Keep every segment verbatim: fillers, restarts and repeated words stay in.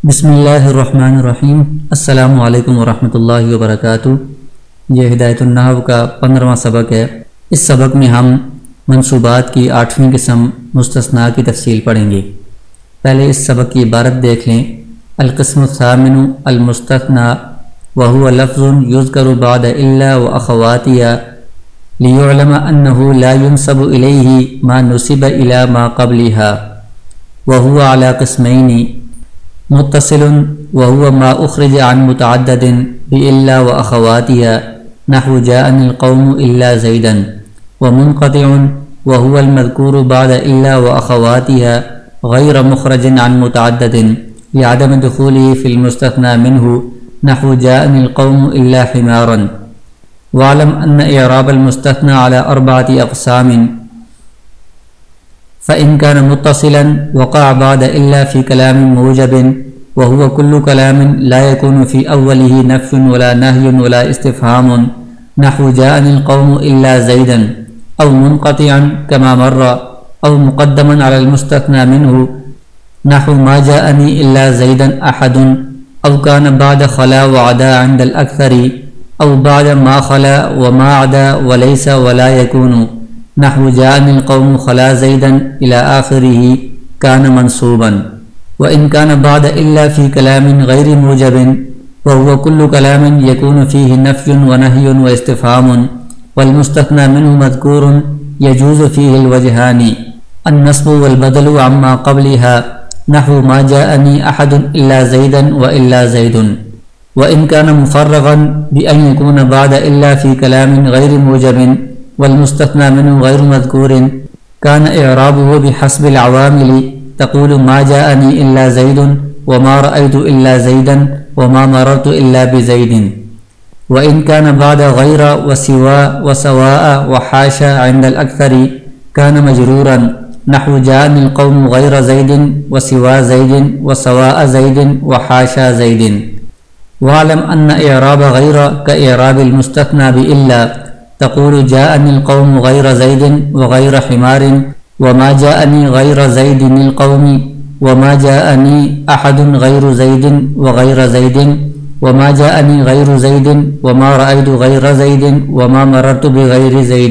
بسم اللہ الرحمن الرحیم۔ السلام علیکم ورحمۃ اللہ وبرکاتہ۔ یہ ہدایت النحو کا پندرواں سبق ہے۔ اس سبق میں ہم منصوبات کی آٹھویں قسم مستثنیٰ کی تفصیل پڑھیں گے۔ پہلے اس سبق کی عبارت دیکھ لیں۔ القسم الثامن المستثنى وهو لفظ يذكر بعد إلا وأخواتها ليعلم أنه لا ينسب إليه ما نسب إلى ما قبلها وهو على قسمين متصل وهو ما أخرج عن متعدد بإلا وأخواتها نحو جاءني القوم إلا زيدا، ومنقطع وهو المذكور بعد إلا وأخواتها غير مخرج عن متعدد لعدم دخوله في المستثنى منه نحو جاءني القوم إلا حمارا۔ واعلم أن إعراب المستثنى على أربعة أقسام، فإن كان متصلا وقع بعد إلا في كلام موجب وهو كل كلام لا يكون في أوله نفي ولا نهي ولا استفهام نحو جاءني القوم إلا زيدا، أو منقطعا كما مر، أو مقدما على المستثنى منه نحو ما جاءني إلا زيدا أحد، أو كان بعد خلا وعدا عند الأكثر، أو بعد ما خلا وما عدا وليس ولا يكون نحو جاءني القوم خلا زيدا إلى آخره كان منصوبا۔ وإن كان بعد إلا في كلام غير موجب وهو كل كلام يكون فيه نفي ونهي واستفهام والمستثنى منه مذكور يجوز فيه الوجهان النصب والبدل عما قبلها نحو ما جاءني أحد إلا زيدا وإلا زيد۔ وإن كان مفرغا بأن يكون بعد إلا في كلام غير موجب والمستثنى منه غير مذكور كان إعرابه بحسب العوامل، تقول ما جاءني إلا زيد وما رأيت إلا زيدا وما مررت إلا بزيد۔ وإن كان بعد غير وسوى وسواء وحاشا عند الأكثر كان مجرورا نحو جاءني القوم غير زيد وسوى زيد وسواء زيد وحاشا زيد۔ واعلم أن إعراب غير كإعراب المستثنى بإلا، تقول جاءني القوم غير زيد وغير حمار وما جاءني غير زيد القوم، وما جاءني أحد غير زيد وغير زيد، وما جاءني غير زيد وما رأيت غير زيد وما مررت بغير زيد۔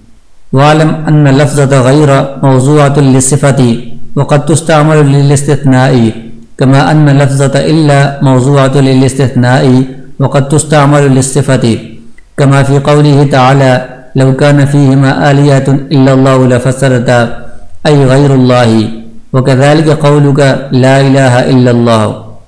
واعلم أن لفظة غير موضوعة للصفة وقد تستعمل للاستثناء، كما أن لفظة إلا موضوعة للاستثناء وقد تستعمل للصفة، كما في قوله تعالى لو كان فيهما آلهة إلا الله لفسدتا أي غير الله، وكذلك قولك لا إله إلا الله۔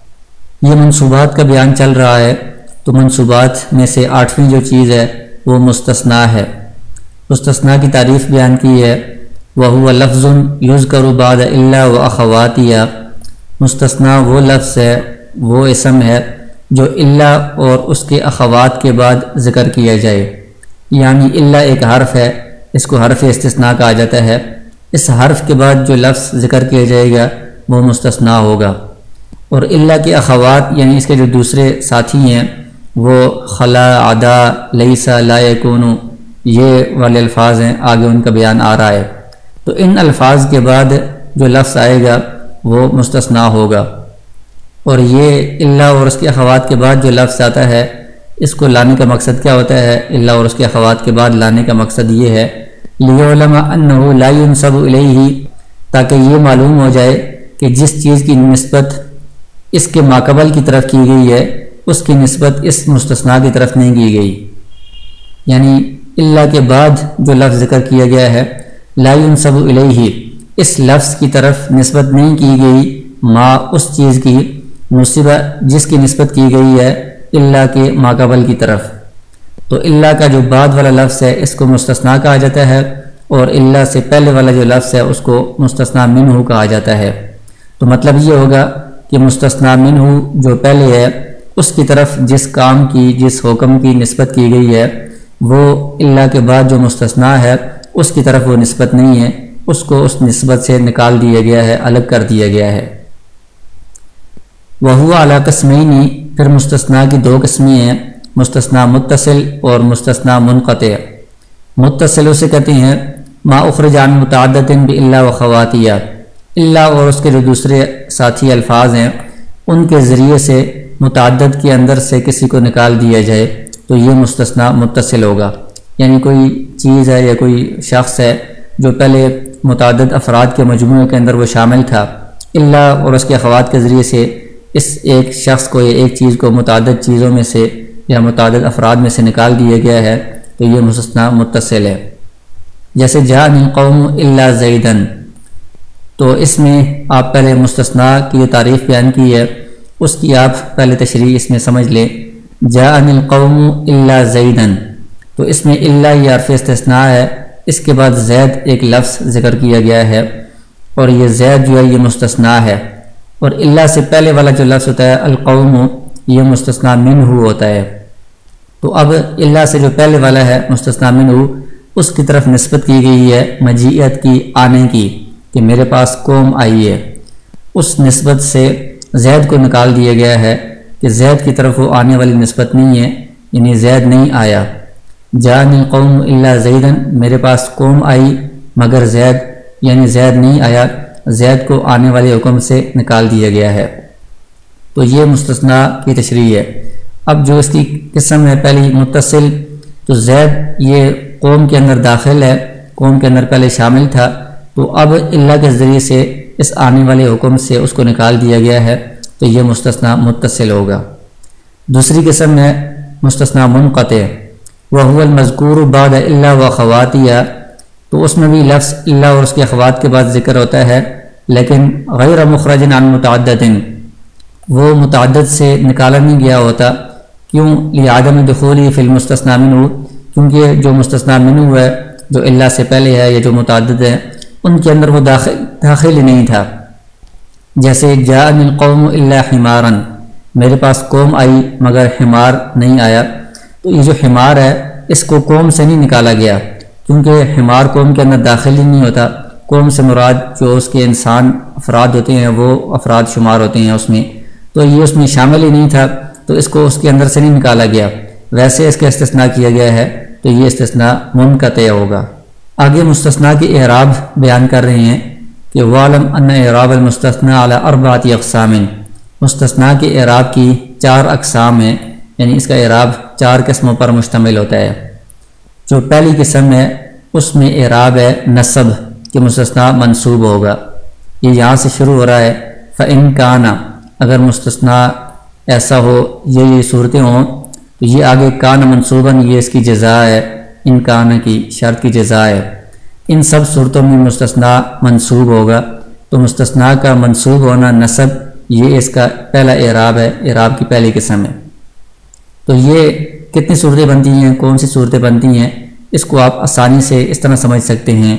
یہ منصوبات کا بیان چل رہا ہے، تو منصوبات میں سے آٹھویں جو چیز ہے وہ مستثنیٰ ہے۔ مستثنیٰ کی تعریف بیان کی ہے، وَهُوَ لَفْظٌ يُذْكَرُ بَعْدَ إِلَّا وَأَخَوَاتِهَا۔ مستثنیٰ وہ لفظ ہے، وہ اسم ہے جو الا اور اس کے اخوات کے بعد ذکر کیا جائے، یعنی الا ایک حرف ہے، اس کو حرف استثناء کہا جاتا ہے۔ اس حرف کے بعد جو لفظ ذکر کیا جائے گا وہ مستثنیٰ ہوگا، اور الا کے اخوات یعنی اس کے جو دوسرے ساتھی ہیں وہ خلا، عدا، لیسا، لا یکون، یہ والے الفاظ ہیں، آگے ان کا بیان آ رہا ہے۔ تو ان الفاظ کے بعد جو لفظ آئے گا وہ مستثنیٰ ہوگا، اور یہ الا اور اس کے اخوات کے بعد جو لفظ آتا ہے اس کو لانے کا مقصد کیا ہوتا ہے؟ الا اور اس کے اخوات کے بعد لانے کا مقصد یہ ہے لِيُعْلَمَ أَنَّهُ لَا يُنْسَبُ إِلَيْهِ، تاکہ یہ معلوم ہو جائے کہ جس چیز کی نسبت اس کے ماقبل کی طرف کی گئی ہے اس کی نسبت اس مستثنیٰ کی طرف نہیں کی گئی، یعنی الا کے بعد جو لفظ ذکر کیا گیا ہے لا ينسب إِلَيْهِ، اس لفظ کی طرف نسبت نہیں کی گئی ما اس چیز کی نسبہ جس کی نسبت کی گئی ہے الا کے ماقبل کی طرف۔ تو الا کا جو بعد والا لفظ ہے اس کو مستثنیٰ کہا جاتا ہے، اور الا سے پہلے والا جو لفظ ہے اس کو مستثنیٰ منہ کہا جاتا ہے۔ تو مطلب یہ ہوگا کہ مستثنیٰ منہ جو پہلے ہے اس کی طرف جس کام کی جس حکم کی نسبت کی گئی ہے وہ الا کے بعد جو مستثنیٰ ہے اس کی طرف وہ نسبت نہیں ہے، اس کو اس نسبت سے نکال دیا گیا ہے، الگ کر دیا گیا ہے۔ وَهُوَ عَلَى قِسْمَيْنِ، پھر مستثنیٰ کی دو قسمیں ہیں، مستثنیٰ متصل اور مستثنیٰ منقطع۔ متصل اسے کہتے ہیں ما اخرج عن متعدد بإلا وخواتیہ، الا اور اس کے جو دوسرے ساتھی الفاظ ہیں ان کے ذریعے سے متعدد کے اندر سے کسی کو نکال دیا جائے تو یہ مستثنیٰ متصل ہوگا۔ یعنی کوئی چیز ہے یا کوئی شخص ہے جو پہلے متعدد افراد کے مجموعے کے اندر وہ شامل تھا، الا اور اس کے اخوات کے ذریعے سے اس ایک شخص کو یا ایک چیز کو متعدد چیزوں میں سے یا متعدد افراد میں سے نکال دیا گیا ہے تو یہ مستثنیٰ متصل ہے۔ جیسے جاءنی القوم الا زیدن، تو اس میں آپ پہلے مستثنیٰ کی جو تعریف بیان کی ہے اس کی آپ پہلے تشریح اس میں سمجھ لیں۔ جاءنی القوم الا زیدن، تو اس میں الا یہ حرف استثناء ہے، اس کے بعد زید ایک لفظ ذکر کیا گیا ہے اور یہ زید جو ہے یہ مستثنیٰ ہے، اور الا سے پہلے والا جو لفظ ہوتا ہے القوم یہ مستثنیٰ منہ ہوتا ہے۔ تو اب الا سے جو پہلے والا ہے مستثنیٰ منہ، اس کی طرف نسبت کی گئی ہے مجیئت کی، آنے کی، کہ میرے پاس قوم آئی ہے۔ اس نسبت سے زید کو نکال دیا گیا ہے کہ زید کی طرف وہ آنے والی نسبت نہیں ہے، یعنی زید نہیں آیا۔ جاءنی القوم الا زیدن، میرے پاس قوم آئی مگر زید، یعنی زید نہیں آیا، زید کو آنے والے حکم سے نکال دیا گیا ہے۔ تو یہ مستثنیٰ کی تشریح ہے۔ اب جو اس کی قسم ہے پہلی متصل، تو زید یہ قوم کے اندر داخل ہے، قوم کے اندر پہلے شامل تھا، تو اب اللہ کے ذریعے سے اس آنے والے حکم سے اس کو نکال دیا گیا ہے تو یہ مستثنیٰ متصل ہوگا۔ دوسری قسم ہے مستثنیٰ منقطع، وهو المذکور بعد الا واخواتها، تو اس میں بھی لفظ الا اور اس کے اخوات کے بعد ذکر ہوتا ہے، لیکن غیر مخرج عن متعدد، وہ متعدد سے نکالا نہیں گیا ہوتا۔ کیوں؟ لعدم دخولی فی المستثنیٰ منہ، کیونکہ جو مستثنیٰ منہ ہے جو الا سے پہلے ہے یا جو متعدد ہے ان کے اندر وہ داخل داخل ہی نہیں تھا۔ جیسے جاءنی القوم الا حمارا، میرے پاس قوم آئی مگر حمار نہیں آیا، تو یہ جو حمار ہے اس کو قوم سے نہیں نکالا گیا، کیونکہ حمار قوم کے اندر داخل ہی نہیں ہوتا۔ قوم سے مراد جو اس کے انسان افراد ہوتے ہیں وہ افراد شمار ہوتے ہیں اس میں، تو یہ اس میں شامل ہی نہیں تھا، تو اس کو اس کے اندر سے نہیں نکالا گیا، ویسے اس کا استثناء کیا گیا ہے تو یہ استثناء منقطع ہوگا۔ آگے مستثنیٰ کی اعراب بیان کر رہے ہیں کہ وَعْلَمْ أَنَّ اعراب المستثنى علی اربعۃ اقسام، مستثنیٰ کے اعراب کی چار اقسام ہیں، یعنی اس کا اعراب چار قسموں پر مشتمل ہوتا ہے۔ جو پہلی قسم ہے اس میں اعراب ہے نصب، کہ مستثنیٰ منصوب ہوگا، یہ یہاں سے شروع ہو رہا ہے۔ فَإِن كَانَ، اگر مستثنیٰ ایسا ہو، یہ یہ صورتیں ہوں تو یہ آگے کان منصوباً یہ اس کی جزا ہے، ان کان کی شرط کی جزا ہے۔ ان سب صورتوں میں مستثنیٰ منصوب ہوگا، تو مستثنیٰ کا منصوب ہونا نصب یہ اس کا پہلا اعراب ہے، اعراب کی پہلی قسم ہے۔ تو یہ کتنی صورتیں بنتی ہیں، کون سی صورتیں بنتی ہیں، اس کو آپ آسانی سے اس طرح سمجھ سکتے ہیں۔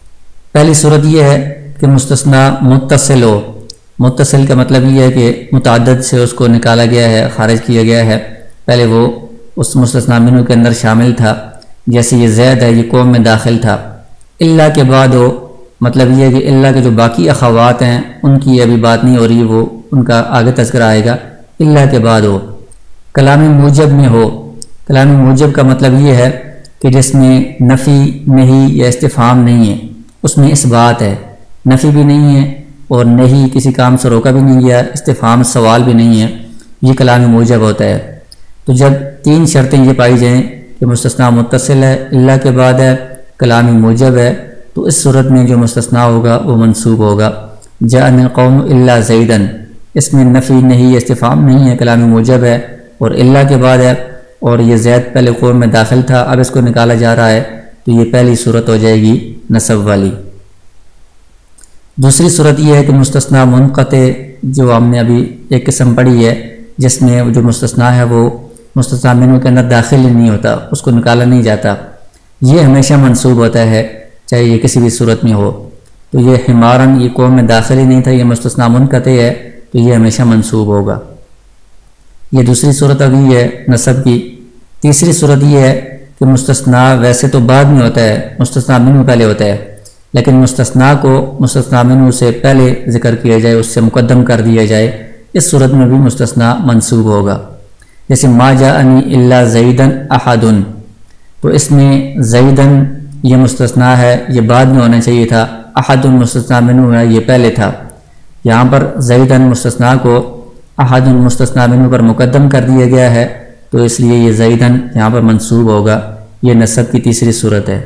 پہلی صورت یہ ہے کہ مستثنیٰ متصل ہو۔ متصل کا مطلب یہ ہے کہ متعدد سے اس کو نکالا گیا ہے، خارج کیا گیا ہے، پہلے وہ اس مستثنیٰ منہ کے اندر شامل تھا، جیسے یہ زید ہے یہ قوم میں داخل تھا۔ اللہ کے بعد ہو، مطلب یہ ہے کہ اللہ کے جو باقی اخوات ہیں ان کی ابھی بات نہیں ہو رہی، وہ ان کا آگے تذکرہ آئے گا، اللہ کے بعد ہو۔ کلام موجب میں ہو، کلام موجب کا مطلب یہ ہے کہ جس میں نفی نہیں یا استفہام نہیں ہے، اس میں اس بات ہے، نفی بھی نہیں ہے اور نہیں کسی کام سے روکا بھی نہیں گیا، استفہام سوال بھی نہیں ہے، یہ کلام موجب ہوتا ہے۔ تو جب تین شرطیں یہ پائی جائیں کہ مستثنیٰ متصل ہے، اللہ کے بعد ہے، کلام موجب ہے، تو اس صورت میں جو مستثنیٰ ہوگا وہ منصوب ہوگا۔ جاءنی القوم الا زیدن، اس میں نفی نہیں استفہام نہیں ہے، کلام موجب ہے اور اللہ کے بعد ہے، اور یہ زید پہلے قوم میں داخل تھا، اب اس کو نکالا جا رہا ہے، تو یہ پہلی صورت ہو جائے گی نصب والی۔ دوسری صورت یہ ہے کہ مستثنیٰ منقطع، جو ہم نے ابھی ایک قسم پڑھی ہے جس میں جو مستثنیٰ ہے وہ مستثنیٰ منہ کے اندر داخل ہی نہیں ہوتا، اس کو نکالا نہیں جاتا، یہ ہمیشہ منصوب ہوتا ہے چاہے یہ کسی بھی صورت میں ہو۔ تو یہ حمارن، یہ قوم میں داخل ہی نہیں تھا، یہ مستثنیٰ منقطع ہے تو یہ ہمیشہ منصوب ہوگا۔ یہ دوسری صورت ابھی ہے نصب کی۔ تیسری صورت یہ ہے کہ مستثنیٰ ویسے تو بعد میں ہوتا ہے، مستثنیٰ منہ پہلے ہوتا ہے، لیکن مستثنیٰ کو مستثنیٰ منہ سے پہلے ذکر کیا جائے، اس سے مقدم کر دیا جائے، اس صورت میں بھی مستثنیٰ منصوب ہوگا۔ جیسے ما جاءنی الا زیدن احد، تو اس میں زیدن یہ مستثنیٰ ہے، یہ بعد میں ہونا چاہیے تھا، احد مستثنیٰ منہ ہے، یہ پہلے تھا۔ یہاں پر زیدن مستثنیٰ کو احد مستثنی منہ پر مقدم کر دیا گیا ہے تو اس لیے یہ زیدن یہاں پر منصوب ہوگا۔ یہ نصب کی تیسری صورت ہے۔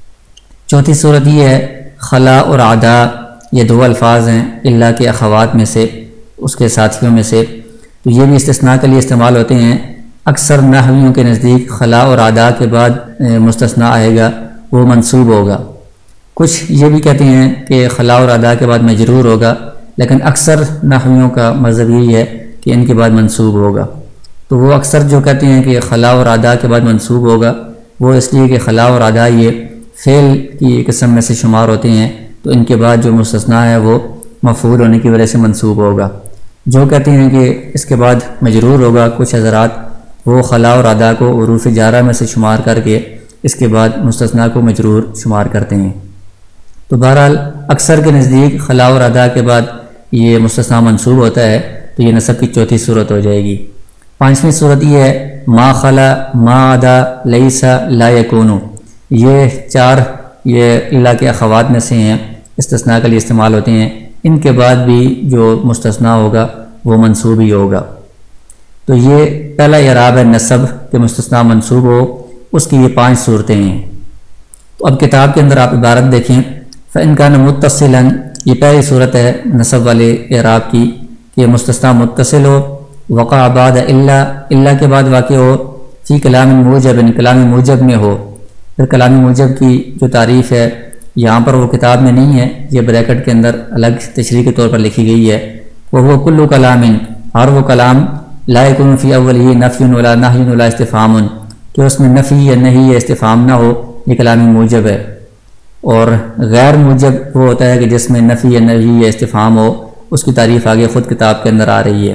چوتھی صورت یہ ہے خلا اور عدا، یہ دو الفاظ ہیں اللہ کے اخوات میں سے، اس کے ساتھیوں میں سے، تو یہ بھی استثناء کے لیے استعمال ہوتے ہیں۔ اکثر نحویوں کے نزدیک خلا اور عدا کے بعد مستثنیٰ آئے گا وہ منصوب ہوگا۔ کچھ یہ بھی کہتے ہیں کہ خلا اور عدا کے بعد مجرور ہوگا، لیکن اکثر نحویوں کا مذہب یہی ہے کہ ان کے بعد منصوب ہوگا۔ تو وہ اکثر جو کہتے ہیں کہ خلا اور عدا کے بعد منصوب ہوگا، وہ اس لیے کہ خلا اور عدا یہ فعل کی قسم میں سے شمار ہوتے ہیں، تو ان کے بعد جو مستثنیٰ ہے وہ مفعول ہونے کی وجہ سے منصوب ہوگا۔ جو کہتے ہیں کہ اس کے بعد مجرور ہوگا، کچھ حضرات وہ خلا اور عدا کو حروف جارہ میں سے شمار کر کے اس کے بعد مستثنیٰ کو مجرور شمار کرتے ہیں۔ تو بہرحال اکثر کے نزدیک خلا اور عدا کے بعد یہ مستثنیٰ منصوب ہوتا ہے، تو یہ نصب کی چوتھی صورت ہو جائے گی۔ پانچویں صورت یہ ہے ما خلا ما عدا لیسا لا یکونو، یہ چار یہ اللہ کے اخوات میں سے ہیں، استثناء کے لیے استعمال ہوتے ہیں، ان کے بعد بھی جو مستثنیٰ ہوگا وہ منصوب ہی ہوگا۔ تو یہ پہلا اعراب ہے نصب کہ مستثنیٰ منصوب ہو، اس کی یہ پانچ صورتیں ہیں۔ تو اب کتاب کے اندر آپ عبارت دیکھیں، فَإِنْ كَانَ مُتَّصِلًا، یہ پہلی صورت ہے نصب والے اعراب کی کہ مستثنیٰ متصل ہو، وقع بعد الا، الا کے بعد واقع ہو، فی کلام موجب، کلام موجب میں ہو۔ پھر کلام موجب کی جو تعریف ہے یہاں پر وہ کتاب میں نہیں ہے، یہ بریکٹ کے اندر الگ تشریح کے طور پر لکھی گئی ہے۔ وَهُوَ كُلُّ كَلَامٍ، اور وہ کلام لا يكون فی اوله نفی ولا نہی ولا استفہام، کہ اس میں نفی یا نہیں یا استفہام نہ ہو، یہ کلام موجب ہے۔ اور غیر موجب وہ ہوتا ہے کہ جس میں نفی یا نہی یا استفہام ہو، اس کی تعریف آگے خود کتاب کے اندر آ رہی ہے۔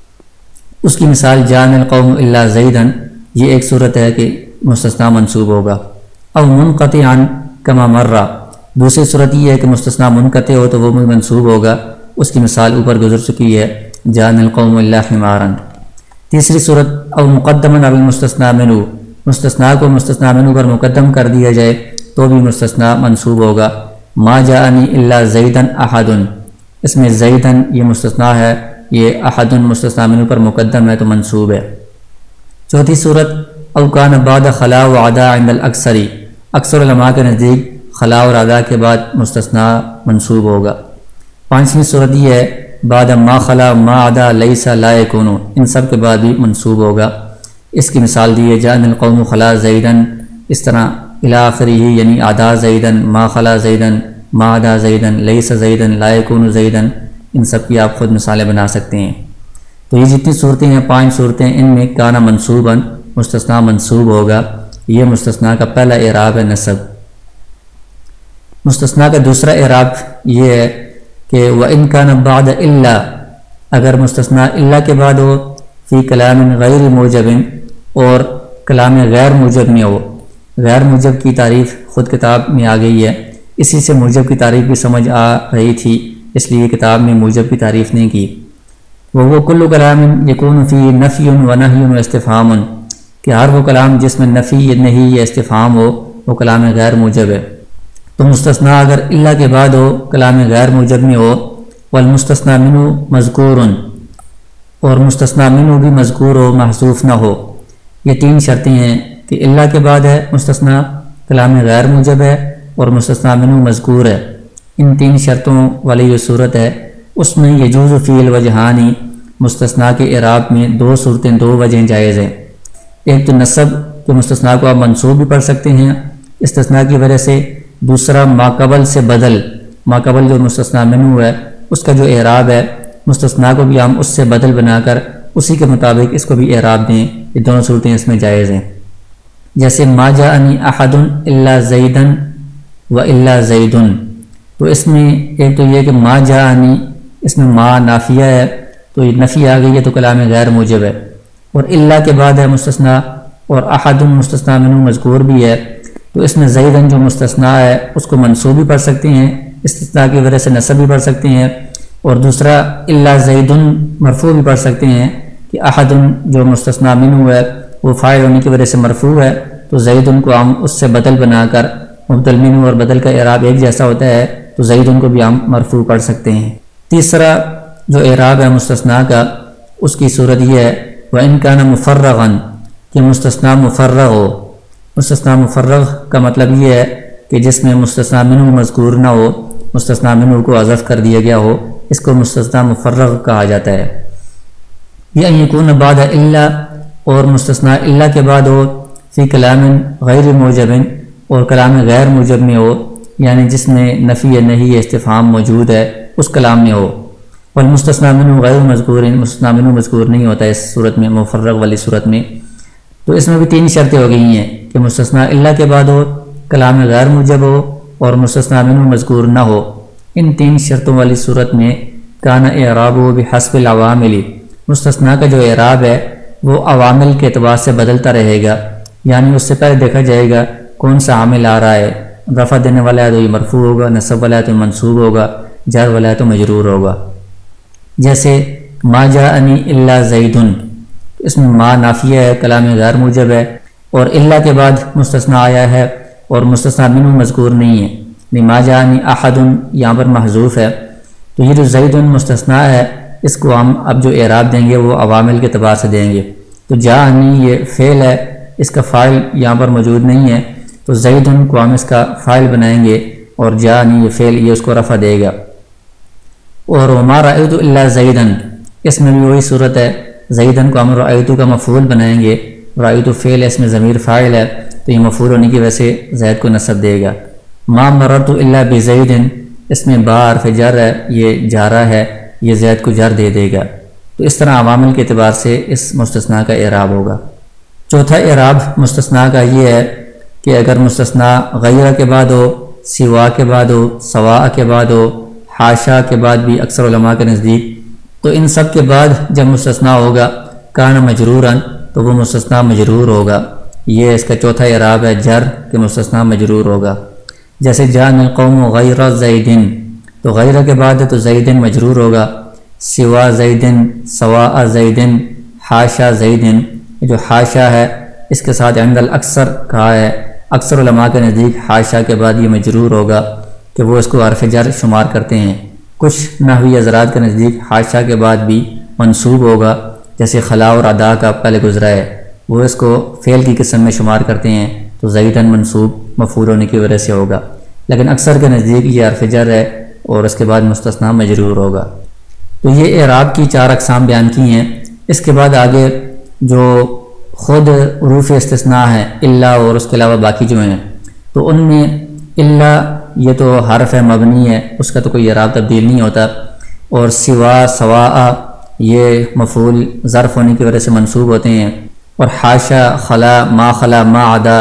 اس کی مثال جان القوم الا زیدن، یہ ایک صورت ہے کہ مستثنیٰ منصوب ہوگا۔ او منقطعا کما مرہ، دوسری صورت یہ ہے کہ مستثنیٰ منقطع ہو تو وہ بھی منصوب ہوگا، اس کی مثال اوپر گزر چکی ہے جان القوم الا حمارا۔ تیسری صورت او مقدما علی المستثنیٰ منہ، مستثنیٰ کو مستثنیٰ منہ پر مقدم کر دیا جائے تو بھی مستثنیٰ منصوب ہوگا۔ ما جاءنی الا زیدن احد، اس میں زیدن یہ مستثنیٰ ہے، یہ احد مستثنیٰ منہ پر مقدم ہے تو منصوب ہے۔ چوتھی صورت او کان بعد خلا و عدا عند الاکثری، اکثر علماء کے نزدیک خلا اور عدا کے بعد مستثنیٰ منصوب ہوگا۔ پانچویں صورت یہ ہے بعد ما خلا ما عدا لیسا لا یکون، ان سب کے بعد بھی منصوب ہوگا۔ اس کی مثال دی ہے جان القوم خلا زیدن، اس طرح الی آخرہ، یعنی عدا زیدن، ما خلا زیدن، ما عدا زیدن، لیس زیدن، لا یکون زیدن، ان سب کی آپ خود مثالیں بنا سکتے ہیں۔ تو یہ جتنی صورتیں ہیں پانچ صورتیں، ان میں کانا منصوباً مستثنیٰ منصوب ہوگا، یہ مستثنیٰ کا پہلا اعراب ہے نصب۔ مستثنیٰ کا دوسرا اعراب یہ ہے کہ وَإِنْ كَانَ بَعْدَ إِلَّا، اگر مستثنیٰ الا کے بعد ہو، فی کلام غیر موجب، اور کلام غیر موجب میں ہو۔ غیر موجب کی تعریف خود کتاب میں آ گئی ہے، اسی سے موجب کی تعریف بھی سمجھ آ رہی تھی، اس لیے کتاب میں موجب کی تعریف نہیں کی۔ وہ کل کلام یکون فی نفی و نہی و استفہام، کہ ہر وہ کلام جس میں نفی یا نہیں یا استفہام ہو وہ کلام غیر موجب ہے۔ تو مستثنیٰ اگر الا کے بعد ہو، کلام غیر موجب میں ہو، والمستثنیٰ منہ مذکور، اور مستثنیٰ منہ بھی مذکور ہو، محذوف نہ ہو۔ یہ تین شرطیں ہیں کہ الا کے بعد ہے مستثنیٰ، کلام غیر موجب ہے، اور مستثنیٰ منہ مذکور ہے۔ ان تین شرطوں والی یہ صورت ہے، اس میں یجوز فی الوجہانی، مستثنیٰ کے اعراب میں دو صورتیں، دو وجہیں جائز ہیں۔ ایک تو نصب کہ مستثنیٰ کو آپ منصوب بھی پڑھ سکتے ہیں استثناء کی وجہ سے، دوسرا ماقبل سے بدل، ماقبل جو مستثنیٰ منہ ہے اس کا جو اعراب ہے، مستثنیٰ کو بھی ہم اس سے بدل بنا کر اسی کے مطابق اس کو بھی اعراب دیں، یہ دونوں صورتیں اس میں جائز ہیں۔ جیسے ما جاءنی احد الا زیدن و الا زیدن، تو اس میں ایک تو یہ کہ ما جاءنی، اس میں ما نافیہ ہے تو یہ نفی آ گئی ہے تو کلام غیر موجب ہے، اور الا کے بعد ہے مستثنیٰ، اور احد مستثنیٰ منہ مذکور بھی ہے، تو اس میں زیدن جو مستثنیٰ ہے اس کو منصوب بھی پڑھ سکتے ہیں، استثناء کی وجہ سے نصب بھی پڑھ سکتے ہیں، اور دوسرا الا زیدن مرفوع بھی پڑھ سکتے ہیں کہ احد جو مستثنیٰ منہ ہے وہ فاعل ہونے کی وجہ سے مرفوع ہے، تو زیدن کو ہم اس سے بدل بنا کر، مبدل منہ اور بدل کا اعراب ایک جیسا ہوتا ہے تو زیدن کو بھی ہم مرفوع پڑھ سکتے ہیں۔ تیسرا جو اعراب ہے مستثنیٰ کا اس کی صورت یہ ہے وَإِن كَانَ مُفَرَّغًا کہ مستثنیٰ مفرغ ہو۔ مستثنیٰ مفرغ کا مطلب یہ ہے کہ جس میں مستثنیٰ منہ مذکور نہ ہو، مستثنیٰ منہ کو حذف کر دیا گیا ہو، اس کو مستثنیٰ مفرغ کہا جاتا ہے۔ یا ان یکون بعد الا اور مستثنیٰ الا کے بعد ہو فی کلام غیر موجب اور کلام غیر موجب میں ہو، یعنی جس میں نفی نہیں استفہام موجود ہے اس کلام میں ہو۔ والمستثنیٰ منہ غیر مذکور، مستثنیٰ منہ مذکور نہیں ہوتا اس صورت میں، مفرغ والی صورت میں۔ تو اس میں بھی تین شرطیں ہو گئی ہیں کہ مستثنیٰ الا کے بعد ہو، کلام غیر موجب ہو اور مستثنیٰ منہ مذکور نہ ہو۔ ان تین شرطوں والی صورت میں کان اعرابہ بحسب العوامل، مستثنیٰ کا جو اعراب ہے وہ عوامل کے اعتبار سے بدلتا رہے گا، یعنی اس سے پہلے دیکھا جائے گا کون سا عامل آ رہا ہے، رفع دینے والا ہے تو یہ مرفوع ہوگا، نصب والا ہے تو منصوب ہوگا، جر والا ہے تو مجرور ہوگا۔ جیسے ما جاءنی الا زید، اس میں ما نافیہ ہے، کلام غیر موجب ہے، اور الا کے بعد مستثنیٰ آیا ہے اور مستثنیٰ منہ مذکور نہیں ہے، یعنی ما جاءنی احد یہاں پر محذوف ہے۔ تو یہ جو زید مستثنیٰ ہے اس کو ہم اب جو اعراب دیں گے وہ عوامل کے اعتبار سے دیں گے۔ تو جاءنی یہ فعل ہے، اس کا فاعل یہاں پر موجود نہیں ہے، تو زید کو ہم اس کا فاعل بنائیں گے اور جاءنی یہ فعل یہ اس کو رفع دے گا۔ اور وما رأیت الا زیدن، اس میں بھی وہی صورت ہے، زیدن کو ہم رأیت کا مفعول بنائیں گے، رأیت فعل ہے، اس میں ضمیر فاعل ہے تو یہ مفعول ہونے کی وجہ سے زید کو نصب دے گا۔ ما مررت الا بزیدن، اس میں با حرف جر ہے، یہ جارہ ہے، یہ زید کو جر دے دے گا۔ تو اس طرح عوامل کے اعتبار سے اس مستثنیٰ کا اعراب ہوگا۔ چوتھا اعراب مستثنیٰ کا یہ ہے کہ اگر مستثنیٰ غیرہ کے بعد ہو، سوا کے بعد ہو، سواء کے بعد ہو، حاشا کے بعد بھی اکثر علماء کے نزدیک، تو ان سب کے بعد جب مستثنیٰ ہوگا کان مجروراً تو وہ مستثنیٰ مجرور ہوگا۔ یہ اس کا چوتھا اعراب ہے جر کہ مستثنیٰ مجرور ہوگا۔ جیسے جاء القوم غیر زیدن، تو غیرہ کے بعد ہے تو زیدن مجرور ہوگا، سوا زیدن، سواء زیدن، حاشا زیدن، جو حاشا ہے اس کے ساتھ عند الاکثر کہا ہے، اکثر علماء کے نزدیک حاشا کے بعد یہ مجرور ہوگا کہ وہ اس کو حرف جر شمار کرتے ہیں۔ کچھ نحوی حضرات کے نزدیک حاشا کے بعد بھی منصوب ہوگا، جیسے خلا اور ادا کا پہلے گزرا ہے، وہ اس کو فعل کی قسم میں شمار کرتے ہیں تو زیدن منصوب مفعول ہونے کی وجہ سے ہوگا، لیکن اکثر کے نزدیک یہ حرف جر ہے اور اس کے بعد مستثنیٰ مجرور ہوگا۔ تو یہ اعراب کی چار اقسام بیان کی ہیں۔ اس کے بعد آگے جو خود حروف استثناء ہیں الا اور اس کے علاوہ باقی جو ہیں، تو ان میں الا یہ تو حرف ہے مبنی ہے، اس کا تو کوئی اعراب تبدیل نہیں ہوتا، اور سوا، سواء یہ مفعول ظرف ہونے کی وجہ سے منصوب ہوتے ہیں، اور حاشا، خلا، ما خلا، ما عدا،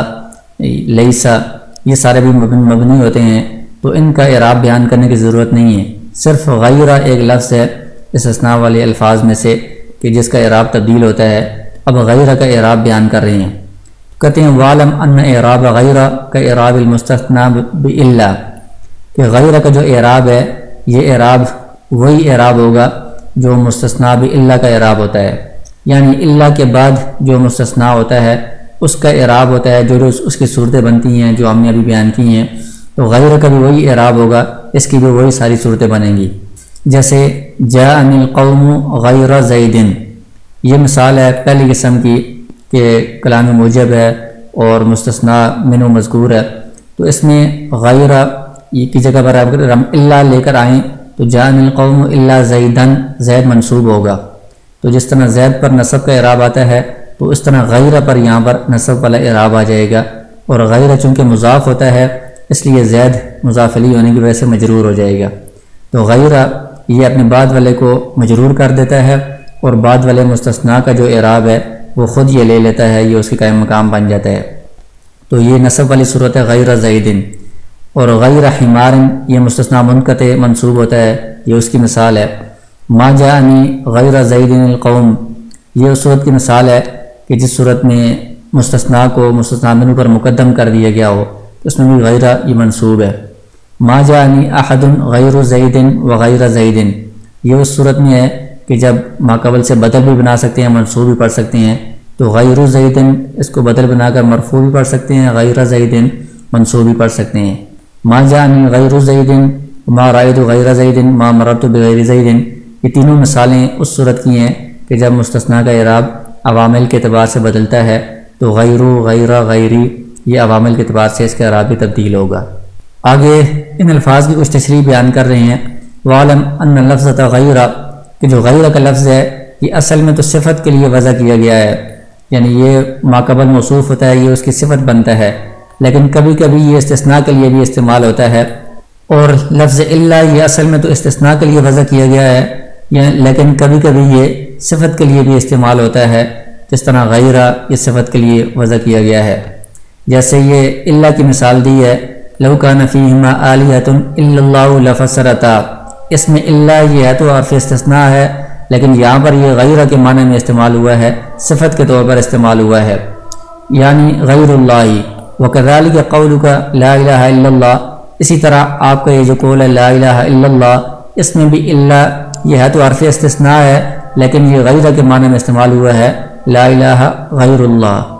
لیسا یہ سارے بھی مبنی ہوتے ہیں، تو ان کا اعراب بیان کرنے کی ضرورت نہیں ہے۔ صرف غیرہ ایک لفظ ہے استثناء والے الفاظ میں سے کہ جس کا اعراب تبدیل ہوتا ہے، اب غیرہ کا اعراب بیان کر رہے ہیں۔ کہتے ہیں وَعْلَمْ أَنَّ اعراب غیرہ کا اعراب المستثنى بِإِلَّا، کہ غیرہ کا جو اعراب ہے یہ اعراب وہی اعراب ہوگا جو مستثنیٰ بِإِلَّا کا اعراب ہوتا ہے، یعنی الا کے بعد جو مستثنیٰ ہوتا ہے اس کا اعراب ہوتا ہے، جو اس کی صورتیں بنتی ہیں جو ہم نے ابھی بیان کی ہیں، تو غیرہ کا بھی وہی اعراب ہوگا، اس کی بھی وہی ساری صورتیں بنیں گی۔ جیسے جاءنی القوم غیر زید، یہ مثال ہے پہلی قسم کی کہ کلام موجب ہے اور مستثنیٰ منہ مذکور ہے، تو اس میں غیرہ کی جگہ پر اگر ہم الا لے کر آئیں تو جاءنی القوم الا زیدن، زید منصوب ہوگا، تو جس طرح زید پر نصب کا اعراب آتا ہے تو اس طرح غیرہ پر یہاں پر نصب والا اعراب آ جائے گا، اور غیرہ چونکہ مضاف ہوتا ہے اس لیے زید مضاف الیہ ہونے کی وجہ سے مجرور ہو جائے گا۔ تو غیرہ یہ اپنے بعد والے کو مجرور کر دیتا ہے، اور بعد والے مستثنیٰ کا جو اعراب ہے وہ خود یہ لے لیتا ہے، یہ اس کی قائم مقام بن جاتا ہے۔ تو یہ نصب والی صورت ہے غیر زیدن۔ اور غیر حمار یہ مستثنیٰ منقطع منصوب ہوتا ہے، یہ اس کی مثال ہے۔ ما جاءنی غیر زیدن القوم، یہ اس صورت کی مثال ہے کہ جس صورت میں مستثنیٰ کو مستثنیٰ منہ پر مقدم کر دیا گیا ہو، اس میں بھی غیرہ یہ منصوب ہے۔ ما جاءنی احد غیر زید و غیر زید، یہ اس صورت میں ہے کہ جب ما قبل سے بدل بھی بنا سکتے ہیں، منصوب بھی پڑھ سکتے ہیں، تو غیر زید اس کو بدل بنا کر مرفوع بھی پڑھ سکتے ہیں، غیر زید منصوب بھی پڑھ سکتے ہیں۔ ما جاءنی غیر زید، ما رأیت غیر زید، ما مررت بغیر زید، یہ تینوں مثالیں اس صورت کی ہیں کہ جب مستثنیٰ کا اعراب عوامل کے اعتبار سے بدلتا ہے تو غیرو، غیرہ، غیری یہ عوامل کے اعتبار سے اس کا اعراب بھی تبدیل ہوگا۔ آگے ان الفاظ کی کچھ تشریح بیان کر رہے ہیں۔ وَعْلَمْ أَنَّ اللَّفْظَ غَيْرَ کہ جو غیرہ کا لفظ ہے یہ اصل میں تو صفت کے لیے وضع کیا گیا ہے، یعنی یہ ما قبل موصوف ہوتا ہے، یہ اس کی صفت بنتا ہے، لیکن کبھی کبھی یہ استثناء کے لیے بھی استعمال ہوتا ہے۔ اور لفظ الا یہ اصل میں تو استثناء کے لیے وضع کیا گیا ہے، یعنی لیکن کبھی کبھی یہ صفت کے لیے بھی استعمال ہوتا ہے، جس طرح غیرہ یہ صفت کے لیے وضع کیا گیا ہے۔ جیسے یہ الا کی مثال دی ہے، لو کان فیہما آلہۃ الا اللہ لفسدتا، اس میں الا یہ ہے تو حرف استثناء ہے، لیکن یہاں پر یہ غیرہ کے معنی میں استعمال ہوا ہے، صفت کے طور پر استعمال ہوا ہے، یعنی غیر اللہ۔ وَكَذَلِكَ قَوْلُكَ لَا إِلَهَ إِلَّا اللَّهِ، اسی طرح آپ کا یہ جو قول ہے لا الہ الا اللہ، اس میں بھی الا یہ ہے تو حرف استثناء ہے، لیکن یہ غیرہ کے معنی میں استعمال ہوا ہے، لا الہ غیر اللہ۔